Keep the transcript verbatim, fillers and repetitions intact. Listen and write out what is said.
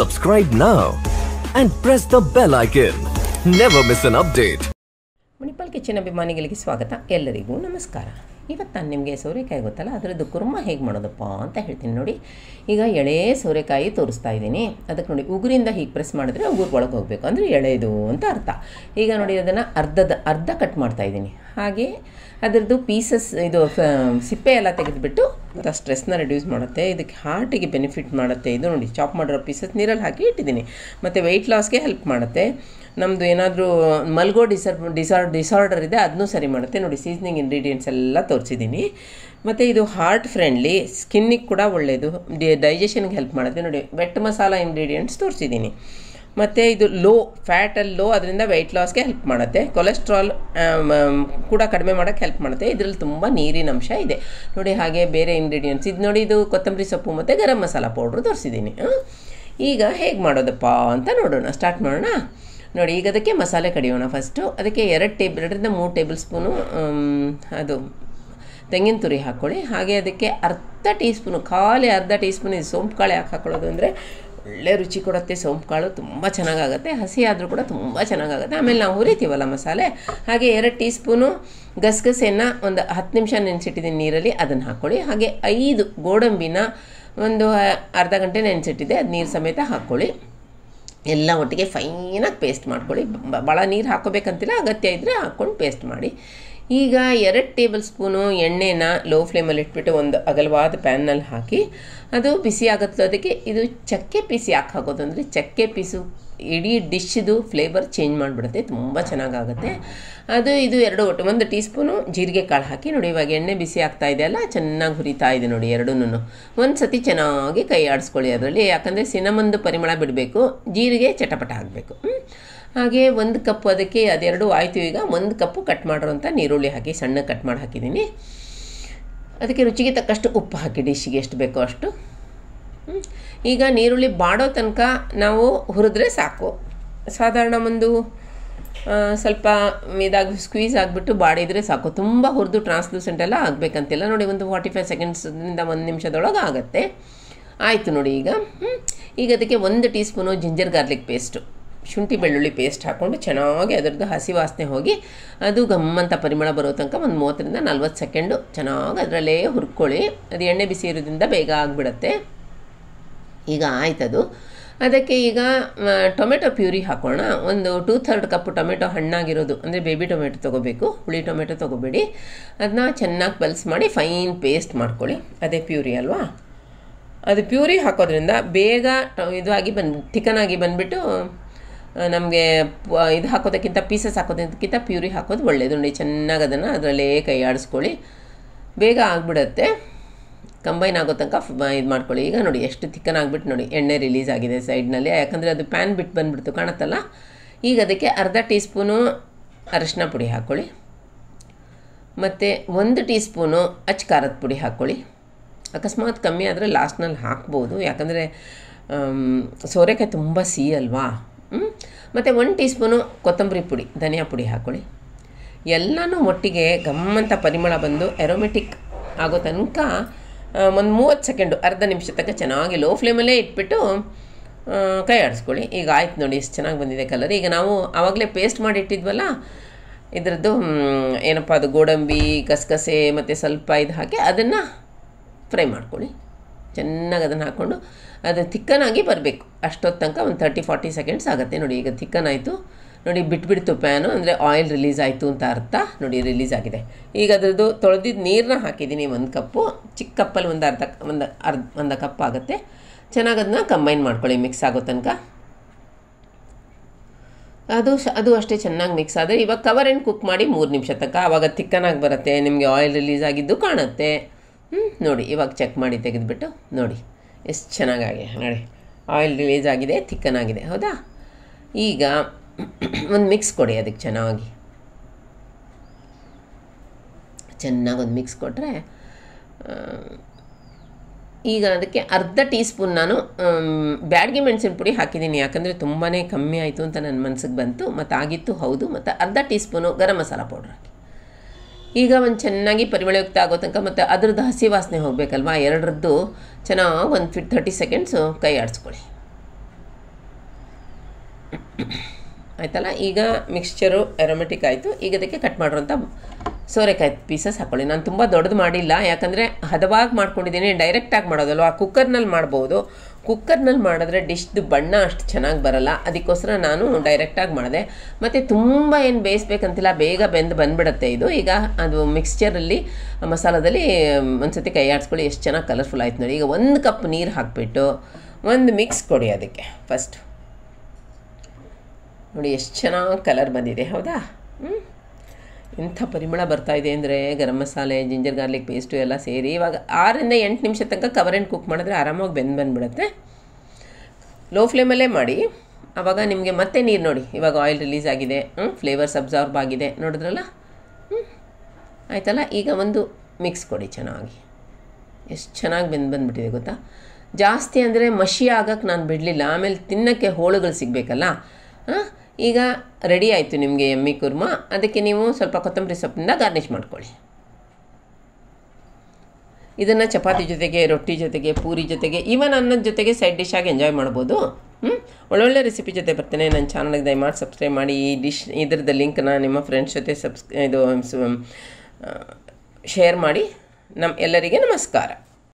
Subscribe now and press the bell icon. Never miss an update. Manipal kitchen ಅಭಿಮಾನಿಗಳಿಗೆ ಸ್ವಾಗತ. ಎಲ್ಲರಿಗೂ ನಮಸ್ಕಾರ. ಇವತ್ತು ನಾನು ನಿಮಗೆ ಸೋರೆಕಾಯಿ ಗೊತ್ತಲ್ಲ, ಅದರದ್ದು ಕುರ್ಮ ಹೇಗೆ ಮಾಡೋದಪ್ಪ ಅಂತ ಹೇಳ್ತೀನಿ ನೋಡಿ. ಈಗ ಎಳೆ ಸೋರೆಕಾಯಿ ತೋರಿಸ್ತಾ ಇದ್ದೀನಿ. ಅದಕ್ಕೆ ನೋಡಿ ಉಗುರಿಂದ ಹೀಗೆ ಪ್ರೆಸ್ ಮಾಡಿದ್ರೆ ಉಗುರು ಒಳಗೆ ಹೋಗಬೇಕು, ಅಂದರೆ ಎಳೆದು ಅಂತ ಅರ್ಥ. ಈಗ ನೋಡಿ ಅದನ್ನು ಅರ್ಧದ ಅರ್ಧ ಕಟ್ ಮಾಡ್ತಾ ಇದ್ದೀನಿ. ಹಾಗೆ ಅದರದ್ದು ಪೀಸಸ್ ಇದು ಸಿಪ್ಪೆ ಎಲ್ಲ ತೆಗೆದುಬಿಟ್ಟು ಮತ್ತು ಸ್ಟ್ರೆಸ್ನ ರಿಡ್ಯೂಸ್ ಮಾಡುತ್ತೆ, ಇದಕ್ಕೆ ಹಾರ್ಟಿಗೆ ಬೆನಿಫಿಟ್ ಮಾಡುತ್ತೆ. ಇದು ನೋಡಿ ಚಾಪ್ ಮಾಡಿರೋ ಪೀಸಸ್ ನೀರಲ್ಲಿ ಹಾಕಿ ಇಟ್ಟಿದ್ದೀನಿ. ಮತ್ತು ವೆಯ್ಟ್ ಲಾಸ್ಗೆ ಹೆಲ್ಪ್ ಮಾಡುತ್ತೆ. ನಮ್ಮದು ಏನಾದರೂ ಮಲ್ಗೋ ಡಿಸರ್ ಡಿಸಾರ್ ಡಿಸಾರ್ಡರ್ ಇದೆ, ಅದನ್ನೂ ಸರಿ ಮಾಡುತ್ತೆ. ನೋಡಿ ಸೀಸನಿಂಗ್ ಇಂಗ್ರೀಡಿಯೆಂಟ್ಸ್ ಎಲ್ಲ ತೋರಿಸಿದ್ದೀನಿ. ಮತ್ತು ಇದು ಹಾರ್ಟ್ ಫ್ರೆಂಡ್ಲಿ, ಸ್ಕಿನ್ನಿಗೆ ಕೂಡ ಒಳ್ಳೆಯದು, ಡಿ ಡೈಜೆಷನ್ಗೆ ಹೆಲ್ಪ್ ಮಾಡುತ್ತೆ. ನೋಡಿ ವೆಟ್ ಮಸಾಲ ಇಂಗ್ರೀಡಿಯೆಂಟ್ಸ್ ತೋರಿಸಿದ್ದೀನಿ. ಮತ್ತು ಇದು ಲೋ ಫ್ಯಾಟಲ್ಲಿ ಲೋ, ಅದರಿಂದ ವೆಯ್ಟ್ ಲಾಸ್ಗೆ ಹೆಲ್ಪ್ ಮಾಡುತ್ತೆ. ಕೊಲೆಸ್ಟ್ರಾಲ್ ಕೂಡ ಕಡಿಮೆ ಮಾಡೋಕ್ಕೆ ಹೆಲ್ಪ್ ಮಾಡುತ್ತೆ. ಇದರಲ್ಲಿ ತುಂಬ ನೀರಿನ ಅಂಶ ಇದೆ ನೋಡಿ. ಹಾಗೆ ಬೇರೆ ಇಂಗ್ರೀಡಿಯೆಂಟ್ಸ್ ಇದು ನೋಡಿ, ಇದು ಕೊತ್ತಂಬರಿ ಸೊಪ್ಪು ಮತ್ತು ಗರಂ ಮಸಾಲ ಪೌಡ್ರು ತೋರಿಸಿದ್ದೀನಿ. ಈಗ ಹೇಗೆ ಮಾಡೋದಪ್ಪ ಅಂತ ನೋಡೋಣ, ಸ್ಟಾರ್ಟ್ ಮಾಡೋಣ ನೋಡಿ. ಈಗ ಅದಕ್ಕೆ ಮಸಾಲೆ ಕಡಿಯೋಣ. ಫಸ್ಟು ಅದಕ್ಕೆ ಎರಡು ಟೇಬಲ್ ಎರಡರಿಂದ ಮೂರು ಟೇಬಲ್ ಸ್ಪೂನು ಅದು ತೆಂಗಿನ ತುರಿ ಹಾಕ್ಕೊಳ್ಳಿ. ಹಾಗೆ ಅದಕ್ಕೆ ಅರ್ಧ ಟೀ ಸ್ಪೂನು, ಖಾಲಿ ಅರ್ಧ ಟೀ ಸ್ಪೂನ್ ಇದು ಸೋಂಪು ಕಾಳು ಯಾಕೆ ಹಾಕ್ಕೊಳ್ಳೋದು ಅಂದರೆ ಒಳ್ಳೆ ರುಚಿ ಕೊಡುತ್ತೆ. ಸೋಂಪು ಕಾಳು ತುಂಬ ಚೆನ್ನಾಗಾಗುತ್ತೆ, ಹಸಿ ಆದರೂ ಕೂಡ ತುಂಬ ಚೆನ್ನಾಗಾಗುತ್ತೆ. ಆಮೇಲೆ ನಾವು ಹುರಿತೀವಲ್ಲ ಮಸಾಲೆ, ಹಾಗೆ ಎರಡು ಟೀ ಸ್ಪೂನು ಗಸಗಸೆಯನ್ನು ಒಂದು ಹತ್ತು ನಿಮಿಷ ನೆನೆಸಿಟ್ಟಿದ್ದೀನಿ ನೀರಲ್ಲಿ, ಅದನ್ನು ಹಾಕ್ಕೊಳ್ಳಿ. ಹಾಗೆ ಐದು ಗೋಡಂಬಿನ ಒಂದು ಅರ್ಧ ಗಂಟೆ ನೆನೆಸಿಟ್ಟಿದ್ದೆ, ಅದು ನೀರು ಸಮೇತ ಹಾಕ್ಕೊಳ್ಳಿ. ಎಲ್ಲ ಒಟ್ಟಿಗೆ ಫೈನಾಗಿ ಪೇಸ್ಟ್ ಮಾಡ್ಕೊಳ್ಳಿ. ಭಾಳ ನೀರು ಹಾಕೋಬೇಕಂತಿಲ್ಲ, ಅಗತ್ಯ ಇದ್ದರೆ ಹಾಕ್ಕೊಂಡು ಪೇಸ್ಟ್ ಮಾಡಿ. ಈಗ ಎರಡು ಟೇಬಲ್ ಸ್ಪೂನು ಎಣ್ಣೆನ ಲೋ ಫ್ಲೇಮಲ್ಲಿ ಇಟ್ಬಿಟ್ಟು ಒಂದು ಅಗಲವಾದ ಪ್ಯಾನ್ನಲ್ಲಿ ಹಾಕಿ ಅದು ಬಿಸಿ ಆಗುತ್ತೆ. ಅದಕ್ಕೆ ಇದು ಚಕ್ಕೆ ಪೀಸ್ ಯಾಕೆ ಹಾಕೋದು ಅಂದರೆ ಚಕ್ಕೆ ಪೀಸು ಇಡೀ ಡಿಶ್ದು ಫ್ಲೇವರ್ ಚೇಂಜ್ ಮಾಡಿಬಿಡುತ್ತೆ, ತುಂಬ ಚೆನ್ನಾಗಾಗುತ್ತೆ. ಅದು ಇದು ಎರಡು ಒಟ್ಟು ಒಂದು ಟೀ ಸ್ಪೂನು ಜೀರಿಗೆ ಕಾಳು ಹಾಕಿ ನೋಡಿ. ಇವಾಗ ಎಣ್ಣೆ ಬಿಸಿ ಆಗ್ತಾ ಇದೆ ಅಲ್ಲ, ಚೆನ್ನಾಗಿ ಹುರಿತಾ ಇದೆ ನೋಡಿ. ಎರಡೂ ಒಂದು ಸತಿ ಚೆನ್ನಾಗಿ ಕೈ ಆಡಿಸ್ಕೊಳ್ಳಿ ಅದರಲ್ಲಿ, ಯಾಕಂದರೆ ಸಿನಮನ್ದು ಪರಿಮಳ ಬಿಡಬೇಕು, ಜೀರಿಗೆ ಚಟಪಟ ಆಗಬೇಕು. ಹಾಗೆ ಒಂದು ಕಪ್ಪು ಅದಕ್ಕೆ ಅದೆರಡು ಆಯಿತು. ಈಗ ಒಂದು ಕಪ್ಪು ಕಟ್ ಮಾಡಿರೋಂಥ ನೀರುಳ್ಳಿ ಹಾಕಿ ಸಣ್ಣ ಕಟ್ ಮಾಡಿ ಹಾಕಿದ್ದೀನಿ. ಅದಕ್ಕೆ ರುಚಿಗೆ ತಕ್ಕಷ್ಟು ಉಪ್ಪು ಹಾಕಿ, ಡಿಶ್ಗೆ ಎಷ್ಟು ಬೇಕೋ ಅಷ್ಟು. ಈಗ ನೀರುಳ್ಳಿ ಬಾಡೋ ತನಕ ನಾವು ಹುರಿದ್ರೆ ಸಾಕು. ಸಾಧಾರಣ ಒಂದು ಸ್ವಲ್ಪ ಇದಾಗಿ ಸ್ಕ್ವೀಸ್ ಆಗಿಬಿಟ್ಟು ಬಾಡಿದರೆ ಸಾಕು. ತುಂಬ ಹುರಿದು ಟ್ರಾನ್ಸ್ಲೂಸೆಂಟ್ ಎಲ್ಲ ಆಗಬೇಕಂತಿಲ್ಲ ನೋಡಿ. ಒಂದು ಫಾರ್ಟಿ ಫೈವ್ ಸೆಕೆಂಡ್ಸಿಂದ ಒಂದು ನಿಮಿಷದೊಳಗೆ ಆಗುತ್ತೆ. ಆಯಿತು ನೋಡಿ. ಈಗ ಈಗ ಅದಕ್ಕೆ ಒಂದು teaspoon ginger garlic paste, ಶುಂಠಿ ಬೆಳ್ಳುಳ್ಳಿ ಪೇಸ್ಟ್ ಹಾಕ್ಕೊಂಡು ಚೆನ್ನಾಗಿ ಅದರದ್ದು ಹಸಿ ವಾಸನೆ ಹೋಗಿ ಅದು ಗಮ್ಮಂತ ಪರಿಮಳ ಬರೋ ತನಕ ಒಂದು ಮೂವತ್ತರಿಂದ ನಲ್ವತ್ತು ಸೆಕೆಂಡು ಚೆನ್ನಾಗಿ ಅದರಲ್ಲೇ ಹುರ್ಕೊಳ್ಳಿ. ಅದು ಎಣ್ಣೆ ಬಿಸಿ ಇರೋದ್ರಿಂದ ಬೇಗ ಆಗಿಬಿಡತ್ತೆ. ಈಗ ಆಯ್ತದು. ಅದಕ್ಕೆ ಈಗ ಟೊಮೆಟೊ ಪ್ಯೂರಿ ಹಾಕೋಣ. ಒಂದು ಟೂ ಥರ್ಡ್ ಕಪ್ ಟೊಮೆಟೊ ಹಣ್ಣಾಗಿರೋದು, ಅಂದರೆ ಬೇಬಿ ಟೊಮೆಟೊ ತೊಗೋಬೇಕು, ಹುಳಿ ಟೊಮೆಟೊ ತೊಗೋಬೇಡಿ. ಅದನ್ನ ಚೆನ್ನಾಗಿ ಪಲ್ಸ್ ಮಾಡಿ ಫೈನ್ ಪೇಸ್ಟ್ ಮಾಡ್ಕೊಳ್ಳಿ. ಅದೇ ಪ್ಯೂರಿ ಅಲ್ವಾ, ಅದು ಪ್ಯೂರಿ ಹಾಕೋದ್ರಿಂದ ಬೇಗ ಇದಾಗಿ ಬಂದು ಥಿಕನಾಗಿ ಬಂದುಬಿಟ್ಟು ನಮಗೆ ಇದು ಹಾಕೋದಕ್ಕಿಂತ ಪೀಸಸ್ ಹಾಕೋದಕ್ಕಿಂತ ಪ್ಯೂರಿ ಹಾಕೋದು ಒಳ್ಳೆಯದು ನೋಡಿ. ಚೆನ್ನಾಗಿ ಅದನ್ನು ಅದರಲ್ಲೇ ಕೈ ಆಡಿಸ್ಕೊಳ್ಳಿ, ಬೇಗ ಆಗಿಬಿಡತ್ತೆ. ಕಂಬೈನ್ ಆಗೋ ತನಕ ಇದು ಮಾಡ್ಕೊಳ್ಳಿ. ಈಗ ನೋಡಿ ಎಷ್ಟು ಥಿಕ್ಕನ್ ಆಗಿಬಿಟ್ಟು ನೋಡಿ ಎಣ್ಣೆ ರಿಲೀಸ್ ಆಗಿದೆ ಸೈಡ್ನಲ್ಲಿ, ಯಾಕಂದರೆ ಅದು ಪ್ಯಾನ್ ಬಿಟ್ಟು ಬಂದುಬಿಡ್ತು ಕಾಣುತ್ತಲ್ಲ. ಈಗ ಅದಕ್ಕೆ ಅರ್ಧ ಟೀ ಸ್ಪೂನು ಅರಶಿನ ಪುಡಿ ಹಾಕ್ಕೊಳ್ಳಿ. ಮತ್ತು ಒಂದು ಟೀ ಸ್ಪೂನು ಅಚ್ಚ ಖಾರದ ಪುಡಿ ಹಾಕ್ಕೊಳ್ಳಿ. ಅಕಸ್ಮಾತ್ ಕಮ್ಮಿ ಆದರೆ ಲಾಸ್ಟ್ನಲ್ಲಿ ಹಾಕ್ಬೋದು, ಯಾಕಂದರೆ ಸೋರೆಕಾಯಿ ತುಂಬ ಸಿಹಿ ಅಲ್ವಾ. ಮತ್ತು ಒಂದು ಟೀ ಸ್ಪೂನು ಕೊತ್ತಂಬರಿ ಪುಡಿ, ಧನಿಯಾ ಪುಡಿ ಹಾಕ್ಕೊಳ್ಳಿ. ಎಲ್ಲನೂ ಒಟ್ಟಿಗೆ ಗಮ್ಮಂತ ಪರಿಮಳ ಬಂದು ಎರೋಮೆಟಿಕ್ ಆಗೋ ತನಕ ಒಂದು ಮೂವತ್ತು ಸೆಕೆಂಡು ಅರ್ಧ ನಿಮಿಷ ತನಕ ಚೆನ್ನಾಗಿ ಲೋ ಫ್ಲೇಮಲ್ಲೇ ಇಟ್ಬಿಟ್ಟು ಕೈ ಆಡಿಸ್ಕೊಳ್ಳಿ. ಈಗ ಆಯ್ತು ನೋಡಿ, ಎಷ್ಟು ಚೆನ್ನಾಗಿ ಬಂದಿದೆ ಕಲರ್. ಈಗ ನಾವು ಆವಾಗಲೇ ಪೇಸ್ಟ್ ಮಾಡಿ ಇಟ್ಟಿದ್ವಲ್ಲ ಇದರದ್ದು, ಏನಪ್ಪ ಅದು ಗೋಡಂಬಿ ಗಸಗಸೆ ಮತ್ತು ಸ್ವಲ್ಪ ಇದು ಹಾಕಿ ಅದನ್ನು ಫ್ರೈ ಮಾಡ್ಕೊಳ್ಳಿ. ಚೆನ್ನಾಗಿ ಅದನ್ನು ಹಾಕ್ಕೊಂಡು ಅದು ಥಿಕ್ಕನಾಗಿ ಬರಬೇಕು. ಅಷ್ಟೊತ್ತು ತನಕ ಒಂದು ತರ್ಟಿ ಫಾರ್ಟಿ ಸೆಕೆಂಡ್ಸ್ ಆಗುತ್ತೆ ನೋಡಿ. ಈಗ ಥಿಕ್ಕನ್ ಆಯಿತು ನೋಡಿ, ಬಿಟ್ಬಿಡ್ತು ಪ್ಯಾನು, ಅಂದರೆ ಆಯಿಲ್ ರಿಲೀಸ್ ಆಯಿತು ಅಂತ ಅರ್ಥ ನೋಡಿ. ರಿಲೀಸ್ ಆಗಿದೆ. ಈಗ ಅದರದ್ದು ತೊಳೆದಿದ್ದು ನೀರನ್ನ ಹಾಕಿದ್ದೀನಿ ಒಂದು ಕಪ್ಪು, ಚಿಕ್ಕ ಕಪ್ಪಲ್ಲಿ ಒಂದು ಅರ್ಧ ಒಂದು ಅರ್ಧ ಒಂದು ಕಪ್ ಆಗುತ್ತೆ. ಚೆನ್ನಾಗಿ ಅದನ್ನ ಕಂಬೈನ್ ಮಾಡ್ಕೊಳ್ಳಿ ಮಿಕ್ಸ್ ಆಗೋ ತನಕ. ಅದು ಅದು ಅಷ್ಟೇ ಚೆನ್ನಾಗಿ ಮಿಕ್ಸ್ ಆದರೆ ಇವಾಗ ಕವರ್ ಆ್ಯಂಡ್ ಕುಕ್ ಮಾಡಿ ಮೂರು ನಿಮಿಷ ತನಕ. ಆವಾಗ ಥಿಕ್ಕನಾಗಿ ಬರುತ್ತೆ, ನಿಮಗೆ ಆಯಿಲ್ ರಿಲೀಸ್ ಆಗಿದ್ದು ಕಾಣುತ್ತೆ. ಹ್ಞೂ ನೋಡಿ, ಇವಾಗ ಚೆಕ್ ಮಾಡಿ ತೆಗೆದುಬಿಟ್ಟು ನೋಡಿ ಎಷ್ಟು ಚೆನ್ನಾಗಾಗಿದೆ ನೋಡಿ. ಆಯಿಲ್ ರಿಲೀಸ್ ಆಗಿದೆ, ಥಿಕ್ಕನಾಗಿದೆ, ಹೌದಾ. ಈಗ ಒಂದು ಮಿಕ್ಸ್ ಕೊಡಿ ಅದಕ್ಕೆ, ಚೆನ್ನಾಗಿ ಚೆನ್ನಾಗಿ ಒಂದು ಮಿಕ್ಸ್ ಕೊಟ್ಟರೆ ಈಗ ಅದಕ್ಕೆ ಅರ್ಧ ಟೀ ಸ್ಪೂನ್ ನಾನು ಬ್ಯಾಡಗಿ ಮೆಣಸಿನ ಪುಡಿ ಹಾಕಿದ್ದೀನಿ, ಯಾಕಂದರೆ ತುಂಬಾ ಕಮ್ಮಿ ಆಯಿತು ಅಂತ ನನ್ನ ಮನಸ್ಸಿಗೆ ಬಂತು, ಮತ್ತು ಆಗಿತ್ತು ಹೌದು. ಮತ್ತು ಅರ್ಧ teaspoon garam masala powder ಹಾಕಿ. ಈಗ ಒಂದು ಚೆನ್ನಾಗಿ ಪರಿಮಳಯುಕ್ತ ಆಗೋ ತನಕ, ಮತ್ತು ಅದರದ್ದು ಹಸಿ ವಾಸನೆ ಹೋಗಬೇಕಲ್ವ, ಎರಡರದ್ದು ಚೆನ್ನಾಗಿ ಒಂದು ಫಿಟ್ ತರ್ಟಿ ಸೆಕೆಂಡ್ಸು ಕೈ ಆಡಿಸ್ಕೊಳ್ಳಿ. ಆಯ್ತಲ್ಲ. ಈಗ ಮಿಕ್ಸ್ಚರು ಅರೋಮೆಟಿಕ್ ಆಯಿತು. ಈಗ ಅದಕ್ಕೆ ಕಟ್ ಮಾಡಿರೋಂಥ ಸೋರೆಕಾಯಿ ಪೀಸಸ್ ಹಾಕ್ಕೊಳ್ಳಿ. ನಾನು ತುಂಬ ದೊಡ್ಡದು ಮಾಡಿಲ್ಲ, ಯಾಕಂದರೆ ಹದವಾಗಿ ಮಾಡ್ಕೊಂಡಿದ್ದೀನಿ. ಡೈರೆಕ್ಟಾಗಿ ಮಾಡೋದಲ್ವ, ಕುಕ್ಕರ್ನಲ್ಲಿ ಮಾಡ್ಬೋದು. ಕುಕ್ಕರ್ನಲ್ಲಿ ಮಾಡಿದ್ರೆ ಡಿಶ್ದು ಬಣ್ಣ ಅಷ್ಟು ಚೆನ್ನಾಗಿ ಬರಲ್ಲ, ಅದಕ್ಕೋಸ್ಕರ ನಾನು ಡೈರೆಕ್ಟಾಗಿ ಮಾಡಿದೆ. ಮತ್ತು ತುಂಬ ಏನು ಬೇಯಿಸ್ಬೇಕಂತಿಲ್ಲ, ಬೇಗ ಬೆಂದು ಬಂದುಬಿಡುತ್ತೆ ಇದು. ಈಗ ಅದು ಮಿಕ್ಸ್ಚರಲ್ಲಿ ಮಸಾಲದಲ್ಲಿ ಒಂದು ಸತಿ ಕೈ ಆಡಿಸ್ಕೊಳ್ಳಿ, ಎಷ್ಟು ಚೆನ್ನಾಗಿ ಕಲರ್ಫುಲ್ ಆಯ್ತು ನೋಡಿ. ಈಗ ಒಂದು ಕಪ್ ನೀರು ಹಾಕಿಬಿಟ್ಟು ಒಂದು ಮಿಕ್ಸ್ ಕೊಡಿ ಅದಕ್ಕೆ ಫಸ್ಟ್. ನೋಡಿ ಎಷ್ಟು ಚೆನ್ನಾಗಿ ಕಲರ್ ಬಂದಿದೆ, ಹೌದಾ? ಹ್ಞೂ, ಇಂಥ ಪರಿಮಳ ಬರ್ತಾಯಿದೆ ಅಂದರೆ garam masala, ginger garlic paste ಎಲ್ಲ ಸೇರಿ. ಇವಾಗ ಆರರಿಂದ ಎಂಟು ನಿಮಿಷ ತನಕ ಕವರ್ ಆ್ಯಂಡ್ ಕುಕ್ ಮಾಡಿದ್ರೆ ಆರಾಮಾಗಿ ಬೆಂದು ಬಂದುಬಿಡುತ್ತೆ. ಲೋ ಫ್ಲೇಮಲ್ಲೇ ಮಾಡಿ. ಆವಾಗ ನಿಮಗೆ ಮತ್ತೆ ನೀರು ನೋಡಿ, ಇವಾಗ ಆಯಿಲ್ ರಿಲೀಸ್ ಆಗಿದೆ, ಹ್ಞೂ, ಫ್ಲೇವರ್ಸ್ ಅಬ್ಸಾರ್ಬ್ ಆಗಿದೆ, ನೋಡಿದ್ರಲ್ಲ? ಹ್ಞೂ, ಆಯ್ತಲ್ಲ. ಈಗ ಒಂದು ಮಿಕ್ಸ್ ಕೊಡಿ ಚೆನ್ನಾಗಿ. ಎಷ್ಟು ಚೆನ್ನಾಗಿ ಬೆಂದು ಬಂದುಬಿಟ್ಟಿದೆ ಗೊತ್ತಾ? ಜಾಸ್ತಿ ಅಂದರೆ ಮಷಿ ಆಗೋಕ್ಕೆ ನಾನು ಬಿಡಲಿಲ್ಲ, ಆಮೇಲೆ ತಿನ್ನೋಕ್ಕೆ ಹೋಳುಗಳು ಸಿಗಬೇಕಲ್ಲ. ಹಾಂ, ಈಗ ರೆಡಿ ಆಯಿತು ನಿಮಗೆ ಎಮ್ಮಿ ಕುರ್ಮಾ. ಅದಕ್ಕೆ ನೀವು ಸ್ವಲ್ಪ ಕೊತ್ತಂಬರಿ ಸೊಪ್ಪಿಂದ ಗಾರ್ನಿಷ್ ಮಾಡ್ಕೊಳ್ಳಿ. ಇದನ್ನು ಚಪಾತಿ ಜೊತೆಗೆ, ರೊಟ್ಟಿ ಜೊತೆಗೆ, ಪೂರಿ ಜೊತೆಗೆ, ಈವನ್ ಅನ್ನದ ಜೊತೆಗೆ ಸೈಡ್ ಡಿಶ್ ಆಗಿ ಎಂಜಾಯ್ ಮಾಡ್ಬೋದು. ಹ್ಞೂ, ಒಳ್ಳೊಳ್ಳೆ ರೆಸಿಪಿ ಜೊತೆ ಬರ್ತೇನೆ. ನನ್ನ ಚಾನಲ್ಗೆ ದಯಮಾಡಿ ಸಬ್ಸ್ಕ್ರೈಬ್ ಮಾಡಿ. ಈ ಡಿಶ್ ಇದ್ರದ್ದು ಲಿಂಕ್ನ ನಿಮ್ಮ ಫ್ರೆಂಡ್ಸ್ ಜೊತೆ ಸಬ್ಸ್ ಇದು ಶೇರ್ ಮಾಡಿ. ನಮ್ಮ ಎಲ್ಲರಿಗೆ ನಮಸ್ಕಾರ.